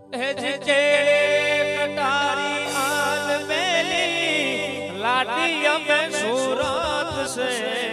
कटारी आल मेली लाडी में सूरत से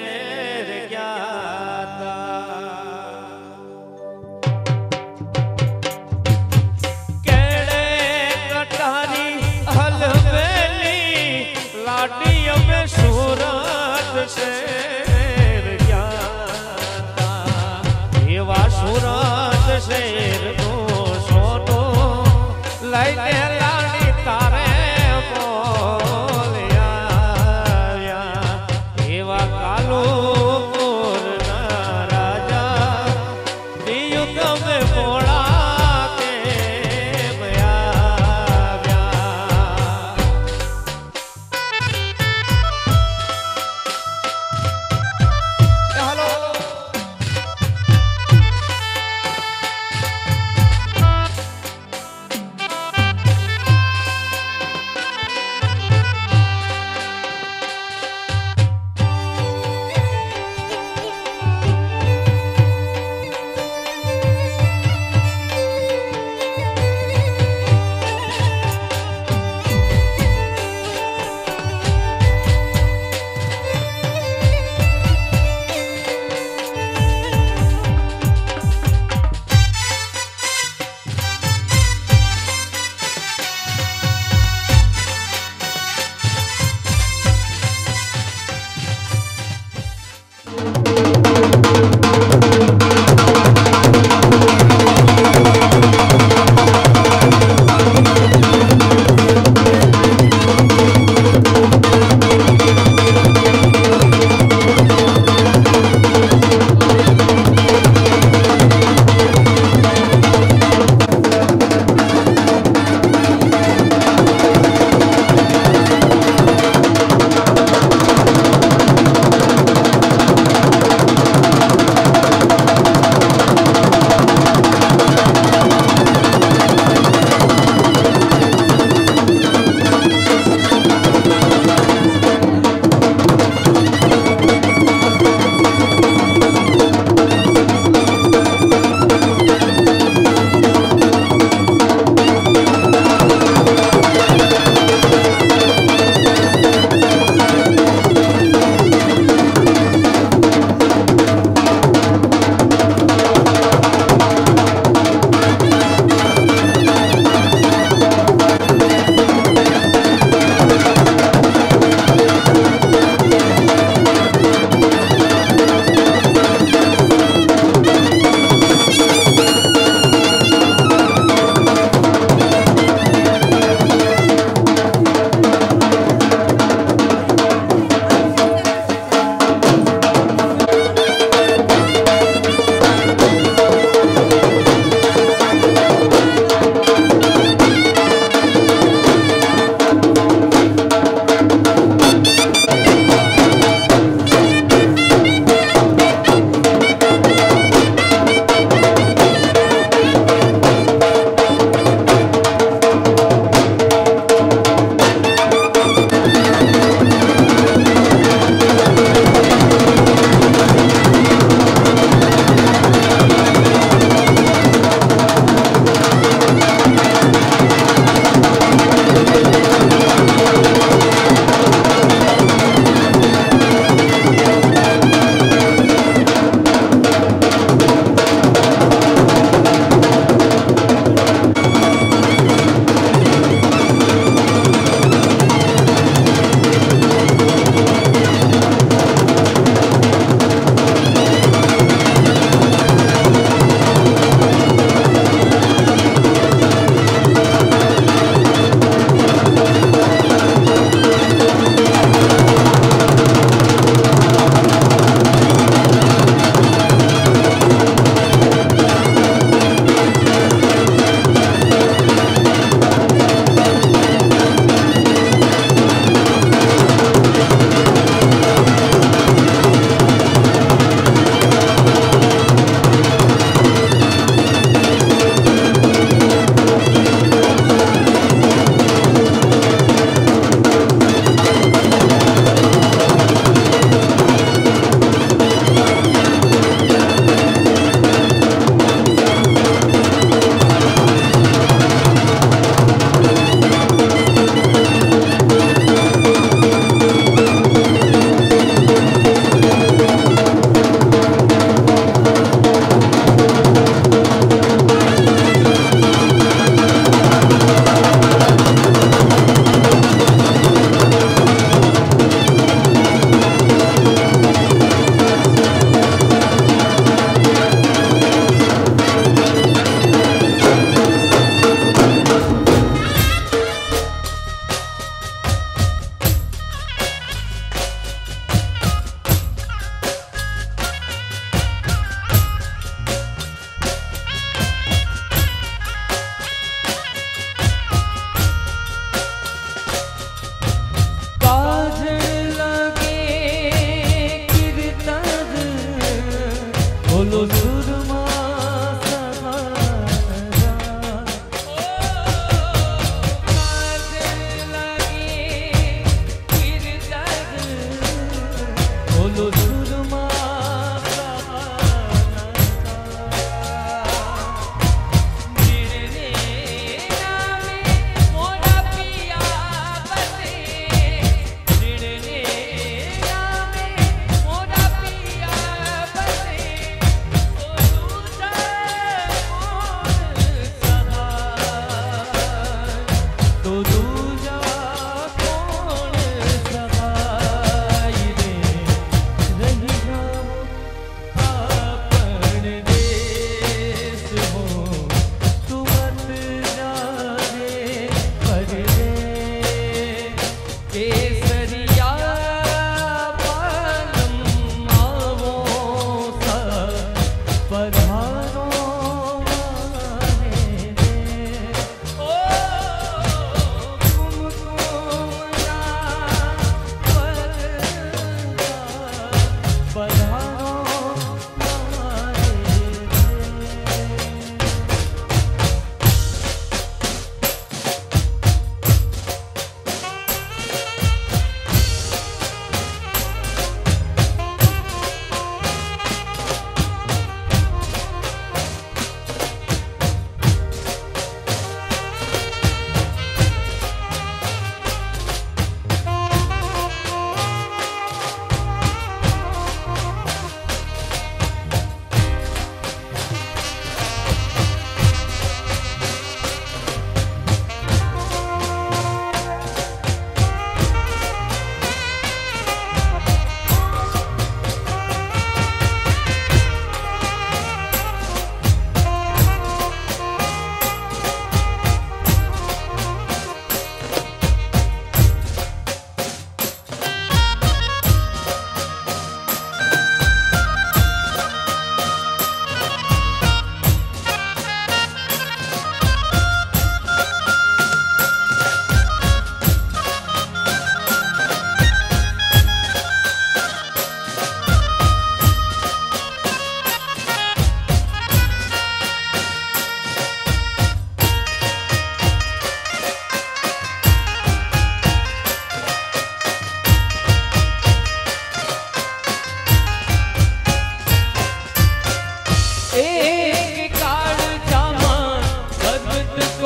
शेर ज्ञाता एवा सूरत शेर तो सोनो लैने लाड़ी तारे बोलिया एवा कालो पूर्ण राजा युद्ध में बोला के बया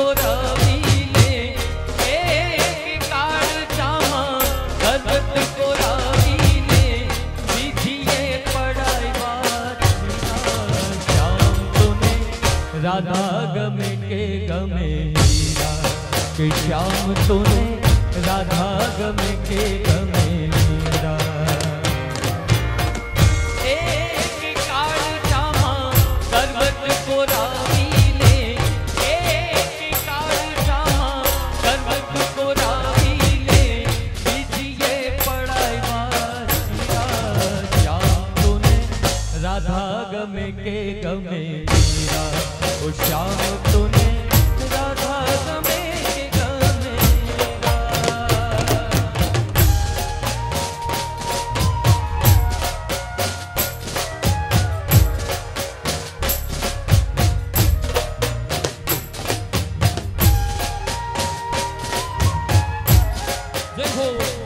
को रावी ले, एक काळजामा पर्वत को रावी ले, विधिये पड़ाई बात श्याम तूने राधा गमे के गमे मीरा, कि श्याम तूने राधा गमे के गमे मीरा। एक काळजामा पर्वत को रावी ले, एक काळजामा पर्वत को रावी ले, विधिये पड़ाई बासिया, श्याम तूने राधा गमे के गमे मीरा, ओ श्याम तूने राधा गमे के गमे मीरा। देखो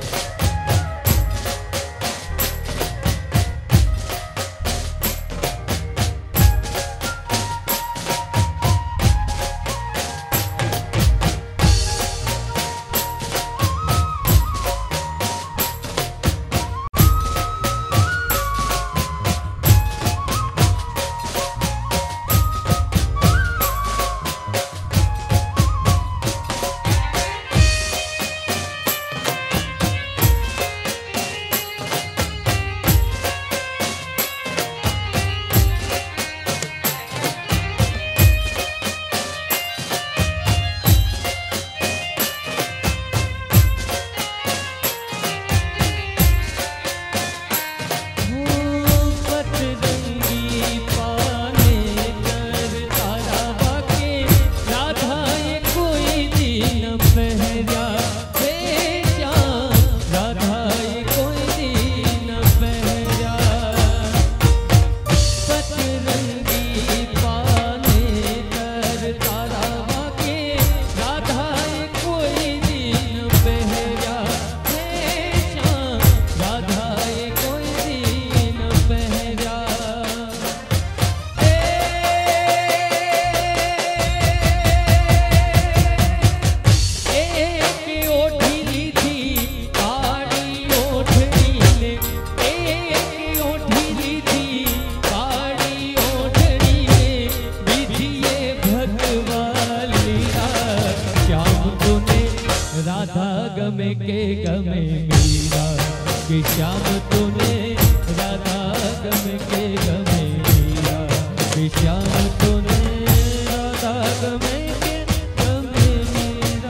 राधा गमे के गमे मीरा, कि श्याम तूने राधा गमे के गमे मीरा, कि श्याम तूने राधा गमे के गमे मीरा।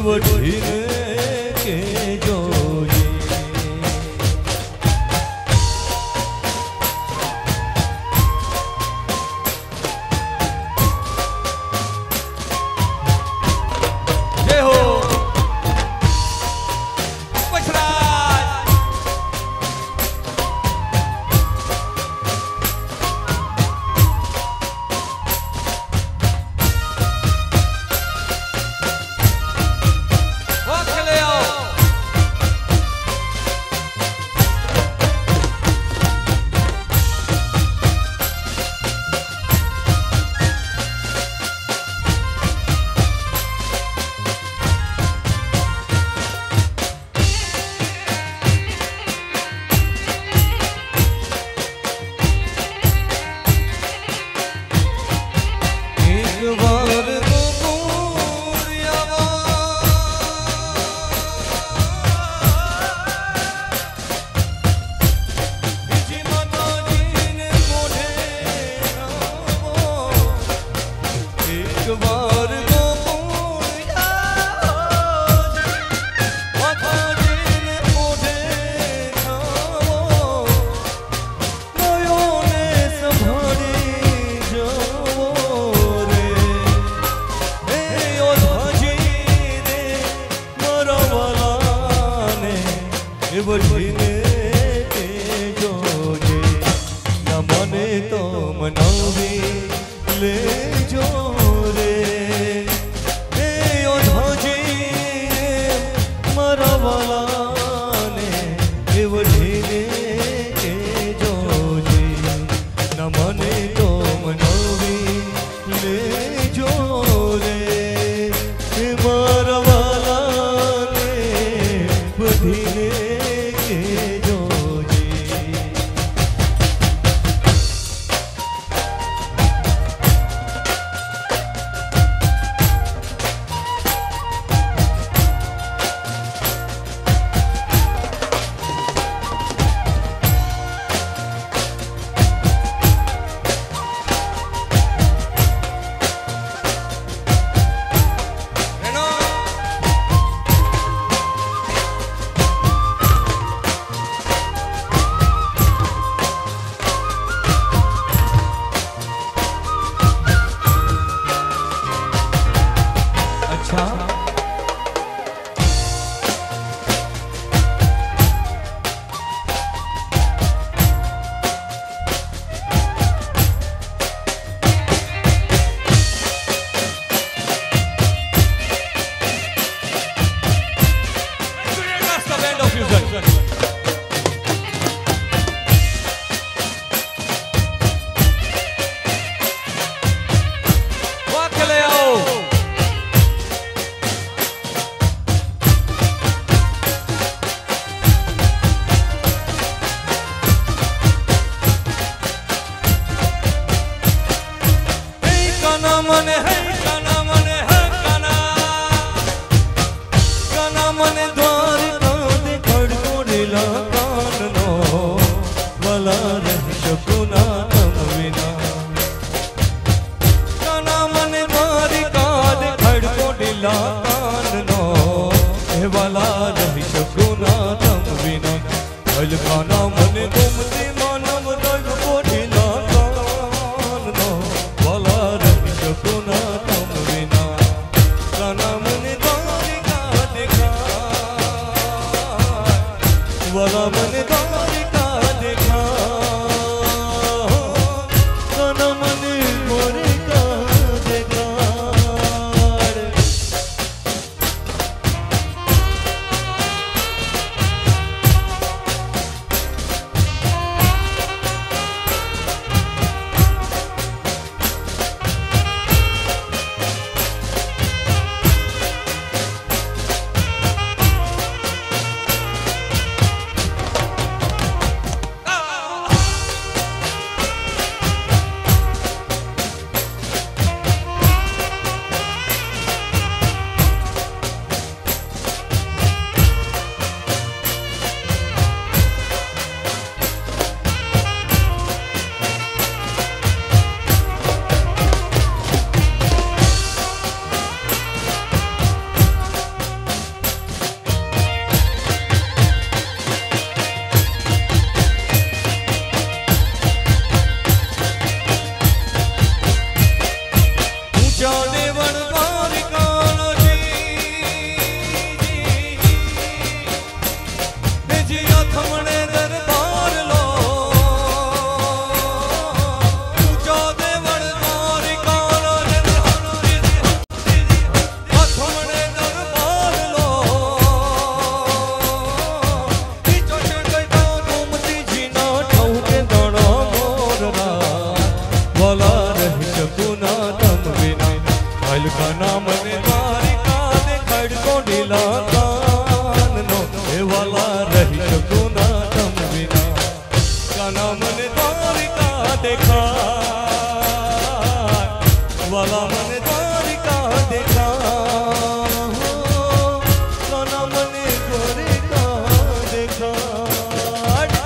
वठीने के जोजे। जय हो वठीने के जोजे। न मने तो मनावी ले जो रे ओ धाजी मारा वाला ने वठीने के जोजे। न मने तो मनावी ले जो रे मारा वाला ने वठीने खाना मन घूमती मानव दल कोठिला कान नो वाला रवि शकुना तम बिना खाना मन दारी का देखा वाला मन दारी का देखा खाना मन मोरे का देखा। દ્વારકાના મને દ્વારિકા દેખાડ કોઢીલા કાનનો એ વાલા રહી શકું ના તમ વિના કાના મને દ્વારિકા દેખાડ વાલા મને દ્વારિકા દેખાડ કાના મને દ્વારિકા દેખાડ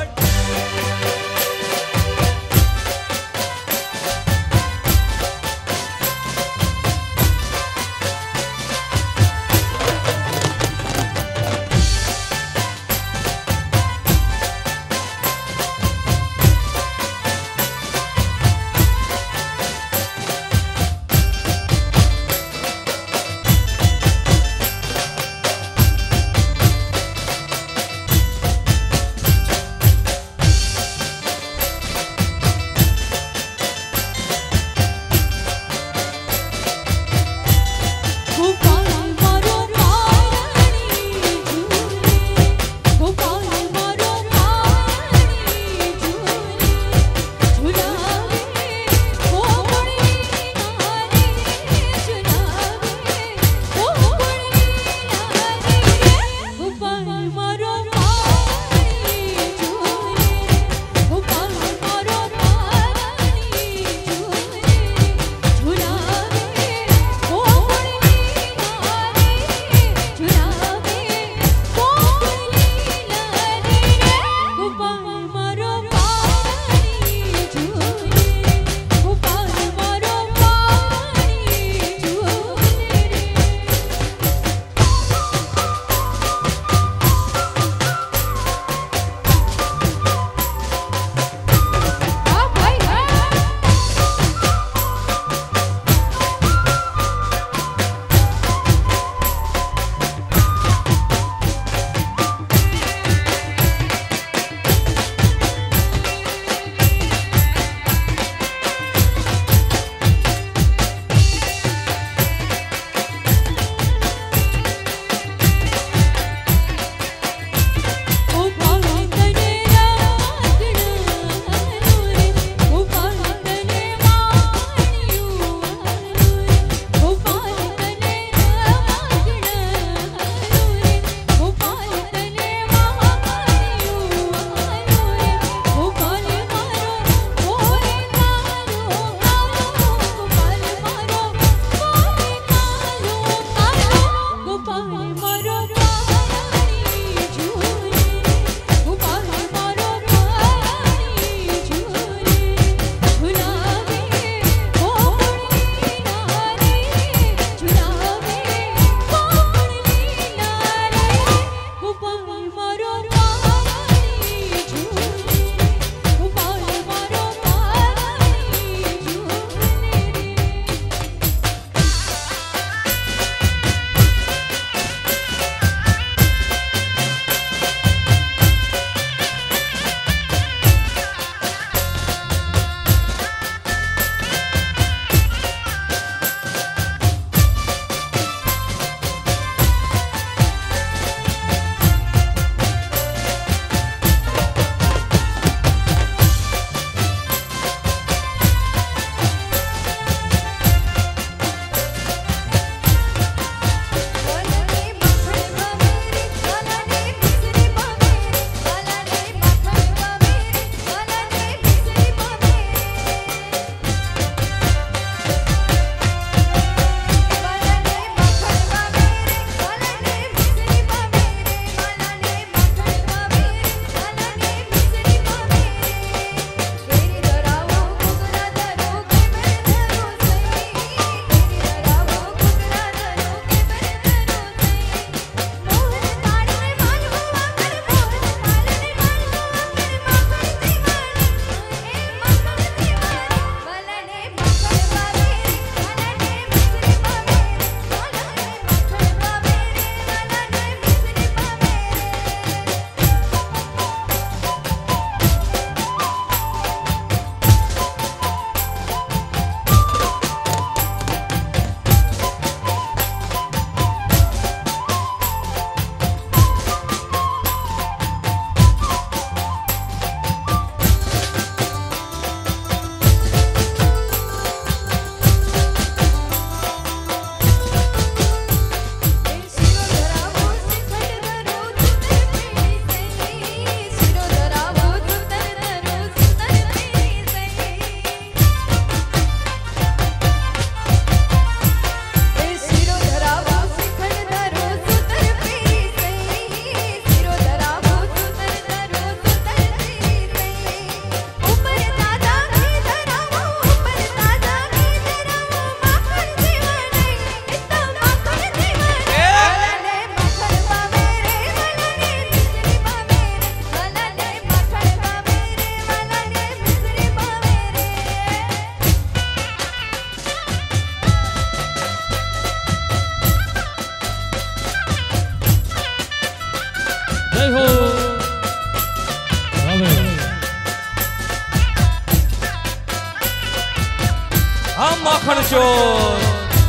હા માખણ ચોર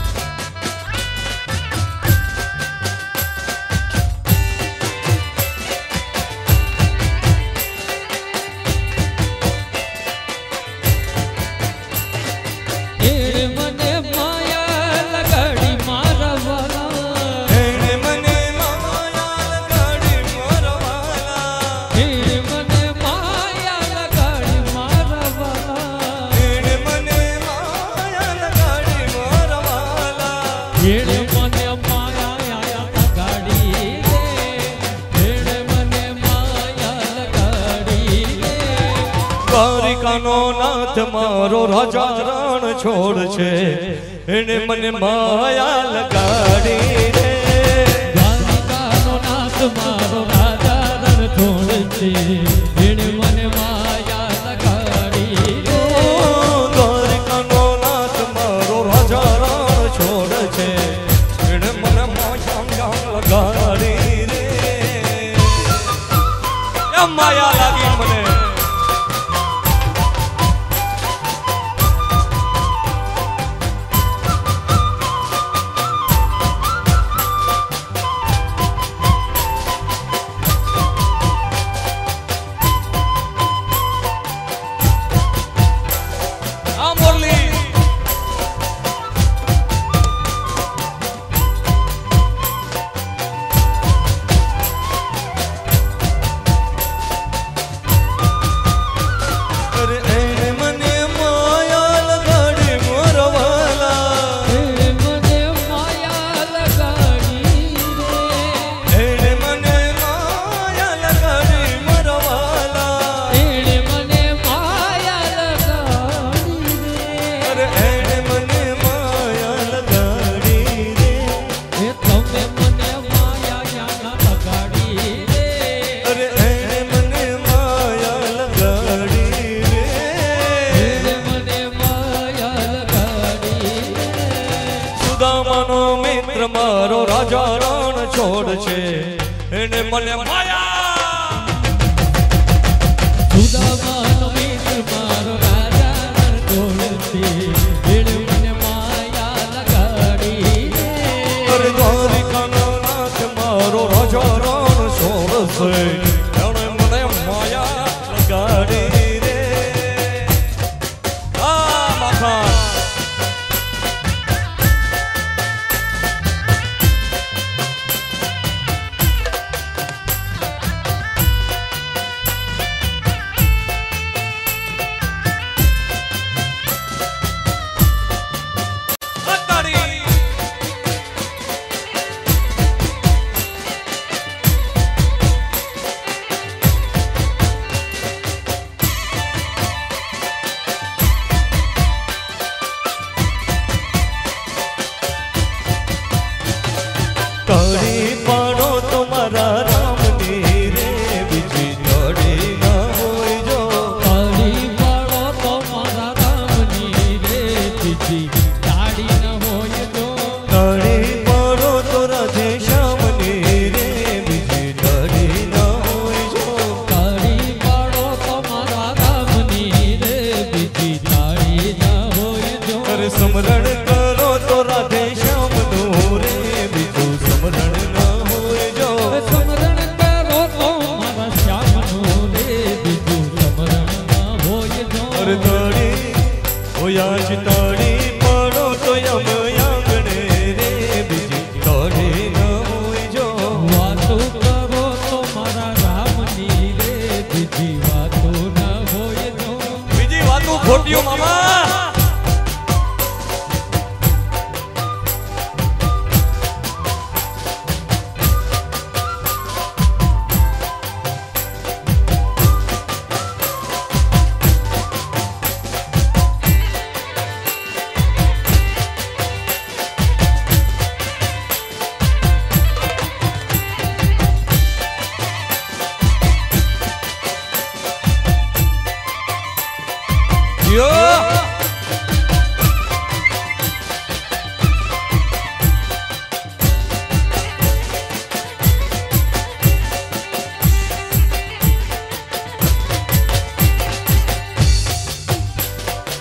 દ્વારિકાનો નાથ મારો રાજા રણ છોડ છે એને મને માયા લગાડી રે દ્વારિકાનો નાથ મારો રાજા રણ છોડ છે એને મને માયા લગાડી રે દ્વારિકાનો નાથ મારો રાજા રણ છોડ છે એને મને માયા લગાડી રે એમ માયા લાગી મને મારો રાજા રણ છોડ છે એને મને માયા સુદામાનો મિત્ર મારો રાજા રણ છોડ છે એને મને માયા લગાડી અરે દ્વારિકાનો નાથ મારો રાજા રણ છોડ છે એને મને માયા લગાડી રે આ માખણ કડી પાડો તમારા રામની રે બીજી કડી ના હોય જો કડી પાડો તો મારા રામની રે બીજી દાડી ન હોય જો કડી પાડો તો રાધે શ્યામની રે બીજી કડી ના હોય જો કડી પાડો તો મારા રામની રે બીજી દાડી ન હોય જો અરે સ્મરણ કરો તો રાધે શ્યામનું રે બીજું સ્મરણ ના હોય જો સ્મરણ કરો તો મારા શ્યામનું રે બીજું સ્મરણ ન હોય જો અરે તડી હોયા જ તડી પડો તો યમ આંગણે રે બીજી તડી ના હોય જો વાતો કરો તો મારા રામની રે બીજી વાતો ન હોય જો બીજી વાતો ખોટીઓ મામા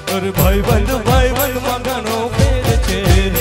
અરે ભાઈ બંધ માં ઘણો ફેર છે